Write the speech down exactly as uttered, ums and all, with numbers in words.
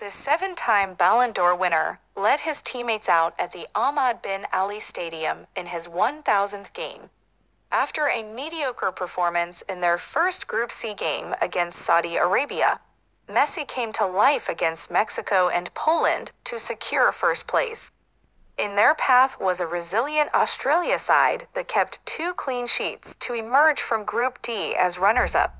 The seven-time Ballon d'Or winner led his teammates out at the Ahmad bin Ali Stadium in his one thousandth game. After a mediocre performance in their first Group C game against Saudi Arabia, Messi came to life against Mexico and Poland to secure first place. In their path was a resilient Australia side that kept two clean sheets to emerge from Group D as runners-up.